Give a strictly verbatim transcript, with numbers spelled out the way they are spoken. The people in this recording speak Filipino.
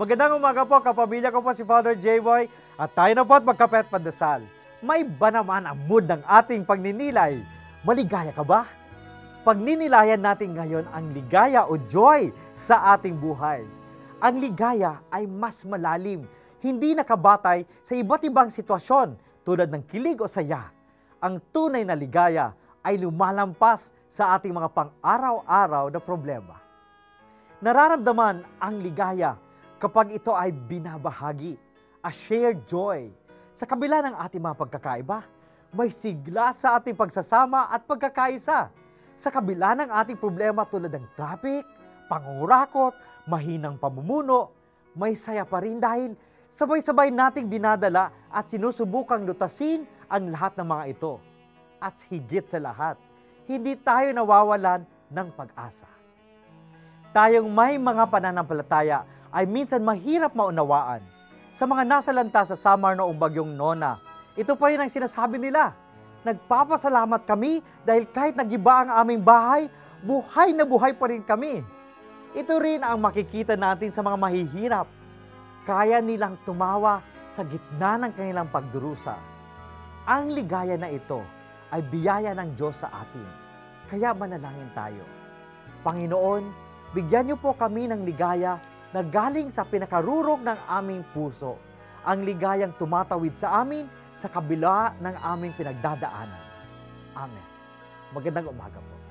Magandang umaga po, kapamilya ko po si Father J-Boy at tayo na po at magkape at pandasal. May ba naman ang mood ng ating pagninilay? Maligaya ka ba? Pagninilayan natin ngayon ang ligaya o joy sa ating buhay. Ang ligaya ay mas malalim, hindi nakabatay sa iba't ibang sitwasyon tulad ng kilig o saya. Ang tunay na ligaya ay lumalampas sa ating mga pang-araw-araw na problema. Nararamdaman ang ligaya kapag ito ay binabahagi, a shared joy. Sa kabila ng ating mga pagkakaiba, may sigla sa ating pagsasama at pagkakaisa. Sa kabila ng ating problema tulad ng traffic, pangungurakot, mahinang pamumuno, may saya pa rin dahil sabay-sabay nating dinadala at sinusubukang lutasin ang lahat ng mga ito. At higit sa lahat, hindi tayo nawawalan ng pag-asa. Tayong may mga pananampalataya ay minsan mahirap maunawaan. Sa mga nasalanta sa Samar noong bagyong Nona, ito pa rin ang sinasabi nila. Nagpapasalamat kami dahil kahit nagiba ang aming bahay, buhay na buhay pa rin kami. Ito rin ang makikita natin sa mga mahihirap. Kaya nilang tumawa sa gitna ng kanilang pagdurusa. Ang ligaya na ito ay biyaya ng Diyos sa atin. Kaya manalangin tayo. Panginoon, bigyan niyo po kami ng ligaya na galing sa pinakarurog ng aming puso, ang ligayang tumatawid sa amin sa kabila ng aming pinagdadaanan. Amen. Magandang umaga po.